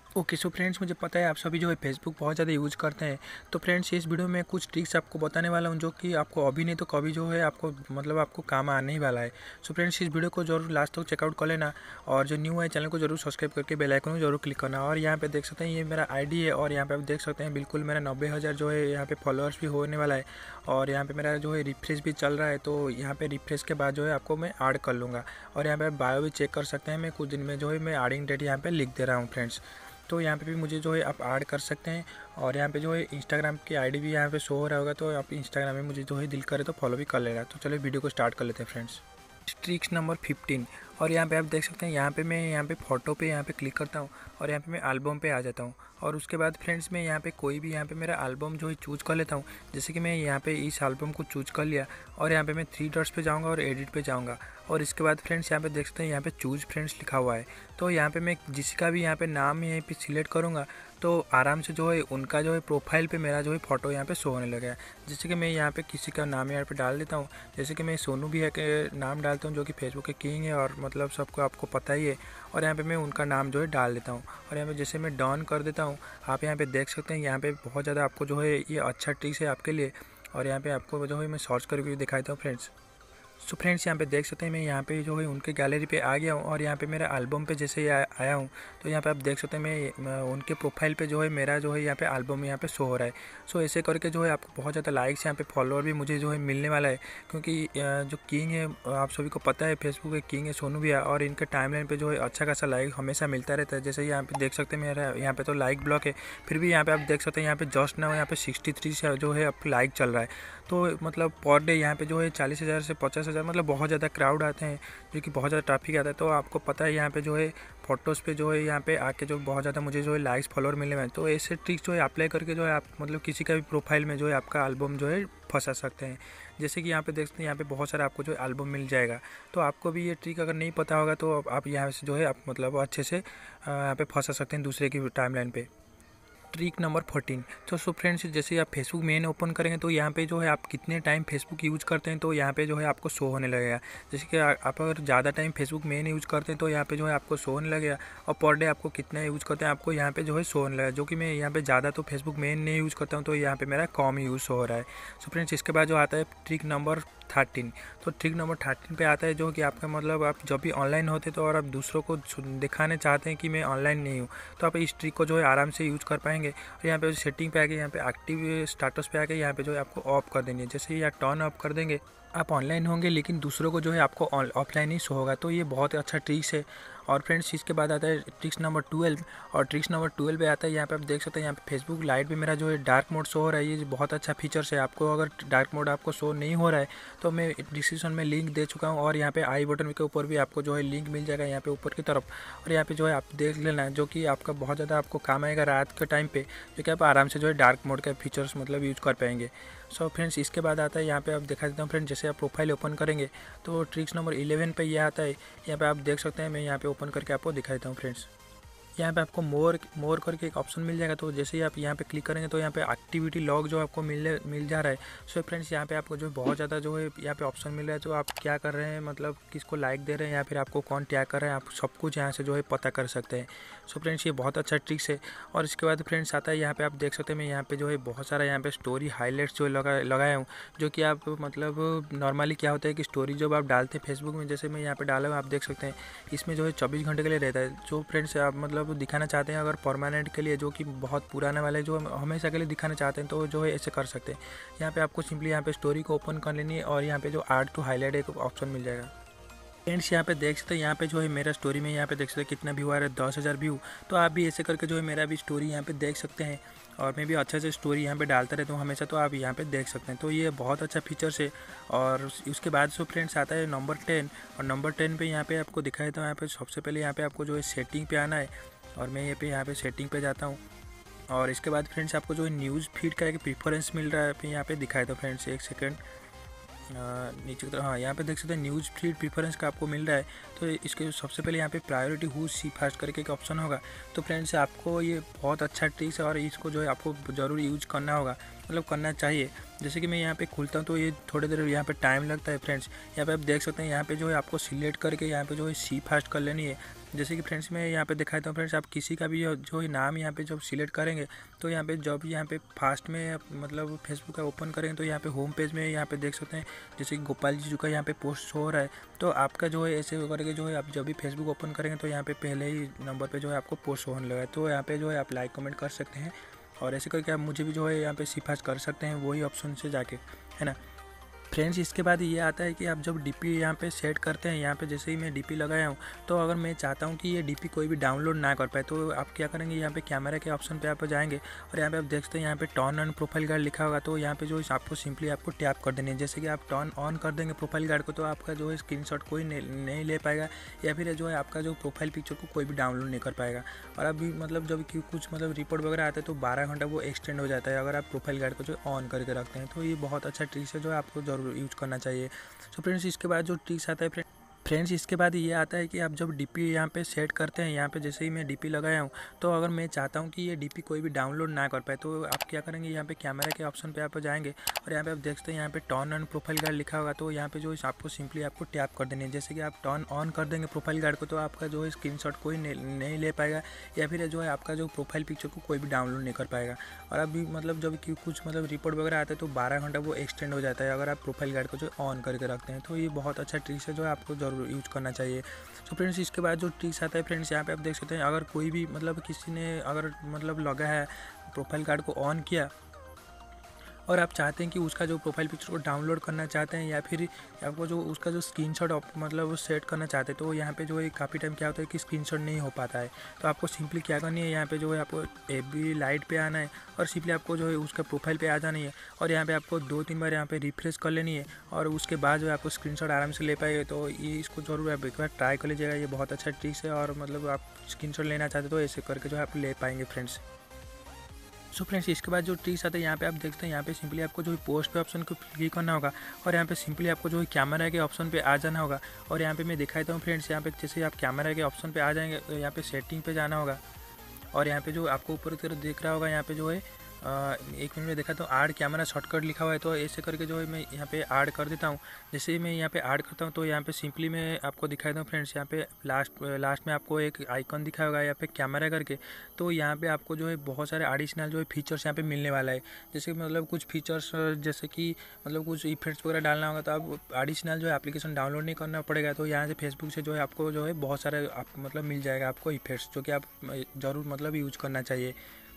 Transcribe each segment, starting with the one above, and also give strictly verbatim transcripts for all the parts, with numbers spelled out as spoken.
Okay so friends, मुझे पता है आप सभी जो है फेसबुक बहुत ज़्यादा यूज़ करते हैं। तो फ्रेंड्स, इस वीडियो में कुछ ट्रिक्स आपको बताने वाला हूँ जो कि आपको अभी नहीं तो कभी जो है आपको मतलब आपको काम आने ही वाला है। सो फ्रेंड्स, इस वीडियो को जरूर लास्ट तक चेकआउट कर लेना और जो न्यू है चैनल को जरूर सब्सक्राइब करके बेल आइकन को जरूर क्लिक करना। और यहाँ पे देख सकते हैं ये मेरा आईडी है और यहाँ पे आप देख सकते हैं बिल्कुल मेरा नब्बे हज़ार जो है यहाँ पे फॉलोअर्स भी होने वाला है। और यहाँ पे मेरा जो है रिफ्रेश भी चल रहा है, तो यहाँ पे रिफ्रेश के बाद जो है आपको मैं ऐड कर लूँगा। और यहाँ पे आप बायो भी चेक कर सकते हैं, मैं कुछ दिन में जो है मैं एडिंग डेट यहाँ पे लिख दे रहा हूँ फ्रेंड्स। तो यहाँ पे भी मुझे जो है आप ऐड कर सकते हैं। और यहाँ पे जो है इंस्टाग्राम की आईडी भी यहाँ पे शो हो रहा होगा, तो आप इंस्टाग्राम में मुझे जो है दिल करे तो फॉलो भी कर लेना। तो चलिए वीडियो को स्टार्ट कर लेते हैं फ्रेंड्स। Tricks number fifteen. और यहाँ पे आप देख सकते हैं, यहाँ पे मैं यहाँ पे फ़ोटो पे यहाँ पे क्लिक करता हूँ और यहाँ पे मैं एल्बम पे आ जाता हूँ। और उसके बाद फ्रेंड्स मैं यहाँ पे कोई भी यहाँ पे मेरा एल्बम जो है चूज़ कर लेता हूँ। जैसे कि मैं यहाँ पे इस एल्बम को चूज़ कर लिया और यहाँ पे मैं थ्री डॉट्स पे जाऊँगा और एडिट पे जाऊँगा। और इसके बाद फ्रेंड्स यहाँ पे देख सकते हैं यहाँ पे चूज़ फ्रेंड्स लिखा हुआ है। तो यहाँ पे मैं जिसका भी यहाँ पे नाम यहाँ पे सिलेक्ट करूँगा तो आराम से जो है उनका जो है प्रोफाइल पे मेरा जो है फ़ोटो यहाँ पे शो होने लगा है। जैसे कि मैं यहाँ पे किसी का नाम यहाँ पे डाल देता हूँ। जैसे कि मैं सोनू भी है के नाम डालता हूँ जो कि फेसबुक के किंग है और मतलब सबको आपको पता ही है। और यहाँ पे मैं उनका नाम जो है डाल देता हूँ और यहाँ पे जैसे मैं डन कर देता हूँ, आप यहाँ पे देख सकते हैं यहाँ पे बहुत ज़्यादा आपको जो है ये अच्छा ट्रिक्स है आपके लिए। और यहाँ पे आपको जो है मैं सर्च करके दिखाता हूँ फ्रेंड्स। सो फ्रेंड्स, यहाँ पे देख सकते हैं मैं यहाँ पे जो है उनके गैलरी पे आ गया हूँ और यहाँ पे मेरा एल्बम पे जैसे ही आया हूँ तो यहाँ पे आप देख सकते हैं मैं, मैं उनके प्रोफाइल पे जो है मेरा जो है यहाँ पे एल्बम यहाँ पे शो हो रहा है। सो ऐसे करके जो है आपको बहुत ज़्यादा लाइक्स यहाँ पे फॉलोअर भी मुझे जो है मिलने वाला है, क्योंकि जो किंग है आप सभी को पता है फेसबुक के किंग है सोनू भैया। और इनके टाइमलाइन पे जो है अच्छा खासा लाइक हमेशा मिलता रहता है। जैसे यहाँ पे देख सकते हैं मेरा यहाँ पे तो लाइक ब्लॉक है, फिर भी यहाँ पे आप देख सकते हैं यहाँ पे जस्ट ना यहाँ पे सिक्सटी थ्री से जो है अब लाइक चल रहा है। तो मतलब पर डे यहाँ पे जो है चालीस हज़ार से पचास हज़ार मतलब बहुत ज़्यादा क्राउड आते हैं, जो कि बहुत ज़्यादा ट्रैफिक आता है। तो आपको पता है यहाँ पे जो है फ़ोटोज़ पे जो है यहाँ पे आके जो बहुत ज़्यादा मुझे जो है लाइक्स फॉलोअर मिलने में। तो ऐसे ट्रिक्स जो है अप्लाई करके जो है आप मतलब किसी का भी प्रोफाइल में जो है आपका एल्बम जो है फंसा सकते हैं। जैसे कि यहाँ पे देखते हैं यहाँ पे बहुत सारा आपको जो एल्बम मिल जाएगा। तो आपको भी ये ट्रिक अगर नहीं पता होगा तो आप यहाँ से जो है आप मतलब अच्छे से यहाँ पे फंसा सकते हैं दूसरे की टाइमलाइन पे। Trick number fourteen. तो सो फ्रेंड्स, जैसे आप फेसबुक मेन ओपन करेंगे तो यहाँ पे जो है आप कितने टाइम फेसबुक यूज़ करते हैं तो यहाँ पे जो है आपको शो होने लगेगा। जैसे कि आप अगर ज़्यादा टाइम फेसबुक मेन यूज़ करते हैं तो यहाँ पे जो है आपको शो होने लगेगा। और पर डे आपको कितना यूज़ करते हैं आपको यहाँ पे जो है शो होने लगेगा। जो कि मैं यहाँ पे ज़्यादा तो फेसबुक मेन नहीं यूज़ करता हूँ, तो यहाँ पे मेरा कम यूज़ हो रहा है। सो फ्रेंड्स, इसके बाद जो आता है ट्रिक नंबर थर्टीन। तो ट्रिक नंबर थर्टीन पे आता है जो कि आपका मतलब आप जब भी ऑनलाइन होते तो और आप दूसरों को दिखाने चाहते हैं कि मैं ऑनलाइन नहीं हूँ, तो आप इस ट्रिक को जो है आराम से यूज़ कर पाएंगे। और यहाँ पे सेटिंग पे आके यहाँ पे एक्टिव स्टेटस पे आके यहाँ पे जो है आपको ऑफ कर देंगे। जैसे ही आप टर्न ऑफ कर देंगे आप ऑनलाइन होंगे लेकिन दूसरों को जो है आपको ऑफलाइन ही शो होगा। तो ये बहुत अच्छा ट्रिक्स है। और फ्रेंड्स, इसके बाद आता है ट्रिक्स नंबर ट्वेल्व। और ट्रिक्स नंबर ट्वेल्व पे आता है यहाँ पे आप देख सकते हैं यहाँ पे फेसबुक लाइट पे मेरा जो है डार्क मोड शो हो रहा है। ये बहुत अच्छा फीचर्स है। आपको अगर डार्क मोड आपको शो नहीं हो रहा है तो मैं डिस्क्रिप्शन में लिंक दे चुका हूँ और यहाँ पे आई बटन के ऊपर भी आपको जो है लिंक मिल जाएगा यहाँ पे ऊपर की तरफ। और यहाँ पे जो है आप देख लेना, जो कि आपका बहुत ज़्यादा आपको काम आएगा रात के टाइम पे, जो कि आप आराम से जो है डार्क मोड का फीचर्स मतलब यूज़ कर पाएंगे। सो फ्रेंड्स, इसके बाद आता है यहाँ पे आप दिखा देता हूँ फ्रेंड्स। जैसे आप प्रोफाइल ओपन करेंगे तो ट्रिक्स नंबर इलेवन पे यह आता है। यहाँ पे आप देख सकते हैं, मैं यहाँ पे ओपन करके आपको दिखा देता हूँ फ्रेंड्स। यहाँ पे आपको मोर मोर करके एक ऑप्शन मिल जाएगा। तो जैसे ही आप यहाँ पे क्लिक करेंगे तो यहाँ पे एक्टिविटी लॉग जो आपको मिल मिल जा रहा है। सो फ्रेंड्स, यहाँ पे आपको जो बहुत ज़्यादा जो है यहाँ पे ऑप्शन मिल रहा है, तो आप क्या कर रहे हैं मतलब किसको लाइक दे रहे हैं या फिर आपको कौन टैग कर रहे हैं, आप सब कुछ यहाँ से जो है पता कर सकते हैं। सो फ्रेंड्स, ये बहुत अच्छा ट्रिक्स है। और इसके बाद फ्रेंड्स आता है यहाँ पे आप देख सकते हैं मैं यहाँ पे जो है बहुत सारा यहाँ पे स्टोरी हाईलाइट्स जो लगा लगाया हूँ, जो कि आप मतलब नॉर्मली क्या होता है कि स्टोरी जब आप डालते हैं फेसबुक में, जैसे मैं यहाँ पे डाला हूँ आप देख सकते हैं इसमें जो है चौबीस घंटे के लिए रहता है। जो फ्रेंड्स आप मतलब दिखाना चाहते हैं अगर परमानेंट के लिए, जो कि बहुत पुराने वाले जो हमेशा के लिए दिखाना चाहते हैं, तो जो है ऐसे कर सकते हैं। यहाँ पे आपको सिंपली यहाँ पे स्टोरी को ओपन कर लेनी है और यहाँ पे जो ऐड टू हाईलाइट एक ऑप्शन मिल जाएगा। फ्रेंड्स, यहाँ पे देख सकते हैं यहाँ पे जो है मेरा स्टोरी में यहाँ पे देख सकते हैं कितना व्यू आ रहा है, दस हज़ार व्यू। तो आप भी ऐसे करके जो है मेरा भी स्टोरी यहाँ पे देख सकते हैं। और मैं भी अच्छे से स्टोरी यहाँ पे डालता रहता हूँ हमेशा, तो आप यहाँ पे देख सकते हैं। तो ये बहुत अच्छा फीचर्स है। और उसके बाद जो फ्रेंड्स आता है नंबर टेन। और नंबर टेन पे यहाँ पे आपको दिखाया था, यहाँ पे सबसे पहले यहाँ पे आपको जो है सेटिंग पे आना है। और मैं ये पे यहाँ पे सेटिंग पे जाता हूँ। और इसके बाद फ्रेंड्स आपको जो है न्यूज़ फीड का एक प्रेफरेंस मिल रहा है, पे यहाँ पे दिखाया था फ्रेंड्स, एक सेकंड नीचे की तरफ, हाँ यहाँ पे देख सकते हैं न्यूज़ फीड प्रेफरेंस का आपको मिल रहा है। तो इसके सबसे पहले यहाँ पे प्रायोरिटी हु सी फास्ट करके एक ऑप्शन होगा। तो फ्रेंड्स, आपको ये बहुत अच्छा ट्रिक्स है और इसको जो है आपको ज़रूर यूज करना होगा, मतलब करना चाहिए। जैसे कि मैं यहाँ पे खुलता हूँ तो ये थोड़ी देर यहाँ पे टाइम लगता है फ्रेंड्स। यहाँ पे आप देख सकते हैं यहाँ पे जो है आपको सिलेक्ट करके यहाँ पे जो है सी फास्ट कर लेनी है। जैसे कि फ्रेंड्स मैं यहाँ पे दिखाता हूँ फ्रेंड्स, आप किसी का भी जो नाम यहाँ पे जब सिलेक्ट करेंगे तो यहाँ पे जब यहाँ पे फास्ट में मतलब फेसबुक का ओपन करेंगे तो यहाँ पे होम पेज में यहाँ पे देख सकते हैं जैसे कि गोपाल जी का यहाँ पे पोस्ट हो रहा है। तो आपका जो है ऐसे करके जो है आप जब भी फेसबुक ओपन करेंगे तो यहाँ पे पहले ही नंबर पे जो है आपको पोस्ट होने लगा है। तो यहाँ पे जो है आप लाइक कमेंट कर सकते हैं और ऐसे करके आप मुझे भी जो है यहाँ पे सिफारिश कर सकते हैं वही ऑप्शन से जाके, है ना फ्रेंड्स। इसके बाद ये आता है कि आप जब डीपी यहाँ पे सेट करते हैं, यहाँ पे जैसे ही मैं डीपी लगाया हूँ तो अगर मैं चाहता हूँ कि ये डीपी कोई भी डाउनलोड ना कर पाए तो आप क्या करेंगे, यहाँ पे कैमरा के ऑप्शन पे आप जाएंगे और यहाँ पे आप देखते हैं यहाँ पे टर्न ऑन प्रोफाइल गार्ड लिखा होगा। तो यहाँ पे जो आपको सिंपली आपको टैप कर देनी है। जैसे कि आप टर्न ऑन कर देंगे प्रोफाइल गार्ड को तो आपका जो है स्क्रीनशॉट कोई नहीं ले पाएगा या फिर जो है आपका जो प्रोफाइल पिक्चर को कोई भी डाउनलोड नहीं कर पाएगा। और अभी मतलब जब कुछ मतलब रिपोर्ट वगैरह आता है तो बारह घंटा वो एक्सटेंड हो जाता है अगर आप प्रोफाइल गार्ड को जो ऑन करके रखते हैं। तो ये बहुत अच्छा ट्रिक्स है जो आपको जरूर यूज करना चाहिए। सो फ्रेंड्स इसके बाद जो ट्रिक्स आता है फ्रेंड फ्रेंड्स इसके बाद ये आता है कि आप जब डीपी यहाँ पे सेट करते हैं, यहाँ पे जैसे ही मैं डीपी लगाया हूँ तो अगर मैं चाहता हूँ कि ये डीपी कोई भी डाउनलोड ना कर पाए तो आप क्या करेंगे, यहाँ पे कैमरा के ऑप्शन पे आप जाएंगे और यहाँ पे आप देखते हैं यहाँ पे टर्न ऑन प्रोफाइल गार्ड लिखा होगा। तो यहाँ पे जो आपको सिंपली आपको टैप कर देनी है। जैसे कि आप टर्न ऑन कर देंगे प्रोफाइल गार्ड को तो आपका जो है स्क्रीनशॉट कोई नहीं ले पाएगा या फिर जो है आपका जो प्रोफाइल पिक्चर को कोई भी डाउनलोड नहीं कर पाएगा। और अभी मतलब जब कुछ मतलब रिपोर्ट वगैरह आता है तो बारह घंटा वो एक्सटेंड हो जाता है अगर आप प्रोफाइल गार्ड को जो ऑन करके रखते हैं। तो ये बहुत अच्छा ट्रिक्स है जो आपको जरूर यूज करना चाहिए। तो फ्रेंड्स इसके बाद जो ट्रिक्स आता है फ्रेंड्स, यहाँ पे आप देख सकते हैं अगर कोई भी मतलब किसी ने अगर मतलब लगा है प्रोफाइल गार्ड को ऑन किया और आप चाहते हैं कि उसका जो प्रोफाइल पिक्चर को डाउनलोड करना चाहते हैं या फिर आपको जो उसका जो स्क्रीनशॉट मतलब सेट करना चाहते हैं तो यहाँ पे जो है काफ़ी टाइम क्या होता है कि स्क्रीनशॉट नहीं हो पाता है। तो आपको सिंपली क्या करनी है, यहाँ पे जो है आपको एफ बी लाइट पे आना है और सिंपली आपको जो है उसका प्रोफाइल पे आ जानी है और यहाँ पे आपको दो तीन बार यहाँ पे रिफ्रेश कर लेनी है और उसके बाद जो है आपको स्क्रीनशॉट आराम से ले पाएंगे। तो ये इसको जरूर आप एक बार ट्राई कर लीजिएगा, ये बहुत अच्छा ट्रिक्स है और मतलब आप स्क्रीनशॉट लेना चाहते हो तो ऐसे करके जो है आप ले पाएंगे फ्रेंड्स। सो फ्रेंड्स इसके बाद जो ट्रिक्स आते हैं यहाँ पे आप देखते हैं यहाँ पे सिंपली आपको जो है पोस्ट पे ऑप्शन को क्लिक करना होगा और यहाँ पे सिंपली आपको जो है कैमरा के ऑप्शन पे आ जाना होगा। और यहाँ पे मैं दिखाता हूँ फ्रेंड्स, यहाँ पे जैसे आप कैमरा के ऑप्शन पे आ जाएंगे तो यहाँ पे सेटिंग पे जाना होगा और यहाँ पे जो आपको ऊपर की तरफ दिख रहा होगा यहाँ पे जो है आ, एक मिनट में देखा तो ऐड कैमरा शॉर्टकट लिखा हुआ है। तो ऐसे करके जो है मैं यहाँ पे ऐड कर देता हूँ। जैसे ही मैं यहाँ पे ऐड करता हूँ तो यहाँ पे सिंपली मैं आपको दिखाता हूँ फ्रेंड्स, यहाँ पे लास्ट लास्ट में आपको एक आइकन दिखा होगा यहाँ पे कैमरा करके। तो यहाँ पे आपको जो है बहुत सारे एडिशनल जो है फीचर्स यहाँ पे मिलने वाला है। जैसे मतलब कुछ फीचर्स जैसे कि मतलब कुछ इफेक्ट्स वगैरह डालना होगा तो आप एडिशनल जो है एप्लीकेशन डाउनलोड नहीं करना पड़ेगा। तो यहाँ से फेसबुक से जो है आपको जो है बहुत सारे आप मतलब मिल जाएगा आपको इफेक्ट्स जो कि आप ज़रूर मतलब यूज करना चाहिए।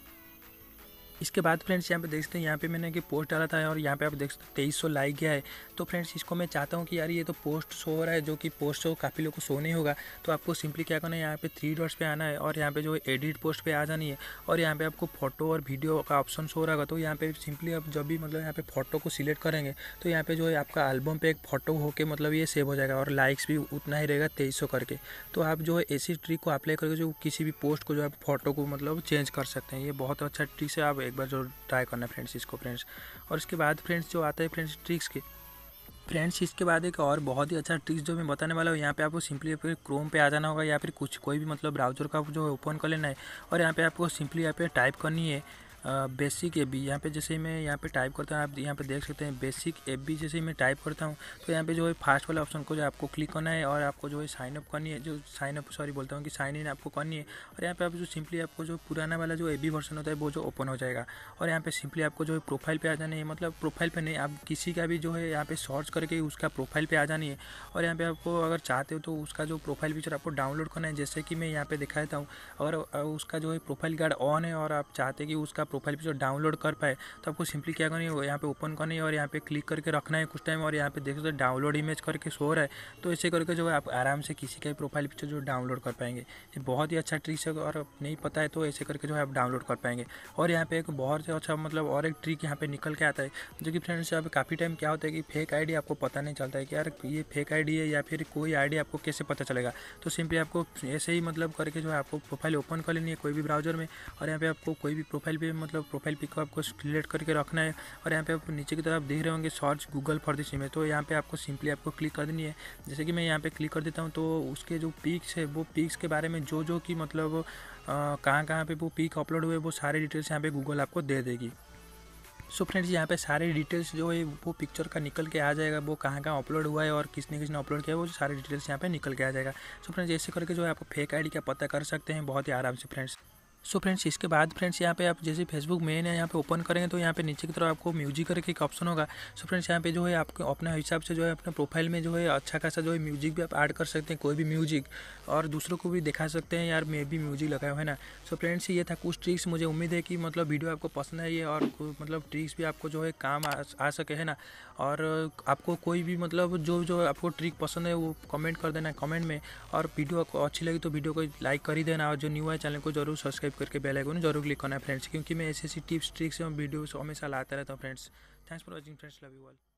इसके बाद फ्रेंड्स यहाँ पे देख सकते हैं यहाँ पे मैंने कि पोस्ट डाला था और यहाँ पे आप देख सकते हैं तेईस सौ लाइक गया है। तो फ्रेंड्स इसको मैं चाहता हूँ कि यार ये तो पोस्ट शो हो रहा है जो कि पोस्ट शो काफ़ी लोगों को शो नहीं होगा। तो आपको सिंपली क्या करना है, यहाँ पे थ्री डॉट्स पे आना है और यहाँ पे जो है एडिट पोस्ट पे आ जानी है और यहाँ पे आपको फोटो और वीडियो का ऑप्शन शो रहेगा। तो यहाँ पे सिंपली आप जब भी मतलब यहाँ पे फोटो को सिलेक्ट करेंगे तो यहाँ पे जो है आपका एल्बम पे एक फोटो होके मतलब ये सेव हो जाएगा और लाइक्स भी उतना ही रहेगा तेईस सौ करके। तो आप जो है ऐसी ट्रिक को अप्लाई करके जो किसी भी पोस्ट को जो है फोटो को मतलब चेंज कर सकते हैं। ये बहुत अच्छा ट्रिक है, आप एक बार जो ट्राई करना फ्रेंड्स इसको फ्रेंड्स। और इसके बाद फ्रेंड्स जो आता है फ्रेंड्स ट्रिक्स के फ्रेंड्स इसके बाद एक और बहुत ही अच्छा ट्रिक्स जो मैं बताने वाला हूँ, यहाँ पे आपको सिंपली फिर क्रोम पे आ जाना होगा या फिर कुछ कोई भी मतलब ब्राउजर का जो है ओपन कर लेना है और यहाँ पे आपको सिंपली यहाँ पे टाइप करनी है बेसिक ए बी। यहाँ पे जैसे मैं यहाँ पे टाइप करता हूँ आप यहाँ पे देख सकते हैं बेसिक ए बी। जैसे ही मैं टाइप करता हूँ तो यहाँ पे जो है फास्ट वाला ऑप्शन को जो आपको क्लिक करना है और आपको जो है साइन अप करनी है, जो साइन अप सॉरी बोलता हूँ कि साइन इन आपको करनी है। और यहाँ पे आप जो सिंपली आपको जो पुराना वाला जो ए बी वर्जन होता है वो जो ओपन हो जाएगा और यहाँ पे सिंपली आपको जो है प्रोफाइल पे आ जानी है, मतलब प्रोफाइल पे नहीं आप किसी का भी जो है यहाँ पे सर्च करके उसका प्रोफाइल पे आ जानी है। और यहाँ पे आपको अगर चाहते हो तो उसका जो प्रोफाइल पिक्चर आपको डाउनलोड करना है। जैसे कि मैं यहाँ पे दिखाता हूँ, अगर उसका जो है प्रोफाइल गार्ड ऑन है और आप चाहते हैं कि उसका प्रोफाइल पिक्चर डाउनलोड कर पाए तो आपको सिंपली क्या करनी है, यहाँ पे ओपन करनी है और यहाँ पे क्लिक करके रखना है कुछ टाइम और यहाँ पे देख सकते डाउनलोड इमेज करके शो रहा है। तो ऐसे करके जो है आप आराम से किसी का भी प्रोफाइल पिक्चर जो डाउनलोड कर पाएंगे। ये बहुत ही अच्छा ट्रिक है और नहीं पता है तो ऐसे करके जो है आप डाउनलोड कर पाएंगे। और यहाँ पे एक बहुत ही अच्छा मतलब और एक ट्रिक यहाँ पे निकल के आता है जो कि फ्रेंड्स यहाँ पे काफ़ी टाइम क्या होता है कि फेक आईडी आपको पता नहीं चलता है कि यार ये फेक आईडी है या फिर कोई आईडी आपको कैसे पता चलेगा। तो सिंपली आपको ऐसे ही मतलब करके जो है आपको प्रोफाइल ओपन कर लेनी है कोई भी ब्राउजर में और यहाँ पे आपको कोई भी प्रोफाइल पे मतलब प्रोफाइल पिक को आपको सिलेक्ट करके रखना है और यहाँ पे आप नीचे की तरफ देख रहे होंगे search Google for this image. तो यहाँ पे आपको सिंपली आपको क्लिक कर देनी है। जैसे कि मैं यहाँ पे क्लिक कर देता हूँ तो उसके जो पिक्स है वो पिक्स के बारे में जो जो कि मतलब कहाँ कहाँ पे वो पिक अपलोड हुए वो सारे डिटेल्स यहाँ पे गूगल आपको दे देगी। सो फ्रेंड्स यहाँ पे सारे डिटेल्स जो है वो पिक्चर का निकल के आ जाएगा, वो कहाँ कहाँ अपलोड हुआ है और किसने किसने अपलोड किया है, वो सारे डिटेल्स यहाँ पे निकल के आ जाएगा। सो फ्रेंड्स ऐसे करके जो है आपको फेक आईडी का पता कर सकते हैं बहुत ही आराम से फ्रेंड्स। सो so फ्रेंड्स इसके बाद फ्रेंड्स यहाँ पे आप जैसे फेसबुक मेन है यहाँ पे ओपन करेंगे तो यहाँ पे नीचे की तरफ आपको म्यूजिक करके एक ऑप्शन होगा। सो so फ्रेंड्स यहाँ पे जो है आपको अपने हिसाब से जो है अपने प्रोफाइल में जो है अच्छा खासा जो है म्यूजिक भी आप ऐड कर सकते हैं, कोई भी म्यूजिक, और दूसरों को भी दिखा सकते हैं यार मैं भी म्यूजिक लगाया है ना। सो so फ्रेंड्स ये था कुछ ट्रिक्स, मुझे उम्मीद है कि मतलब वीडियो आपको पसंद आई है और मतलब ट्रिक्स भी आपको जो है काम आ, आ सके है ना। और आपको कोई भी मतलब जो जो आपको ट्रिक पसंद है वो कमेंट कर देना कमेंट में, और वीडियो आपको अच्छी लगी तो वीडियो को लाइक कर ही देना, और जो न्यू है चैनल को जरूर सब्सक्राइब करके बेल आइकन जरूर क्लिक करना है फ्रेंड्स, क्योंकि मैं ऐसी ऐसी टिप्स ट्रिक्स एवं वीडियोस हमेशा लाता रहता हूँ friends. Thanks for watching friends, love you all.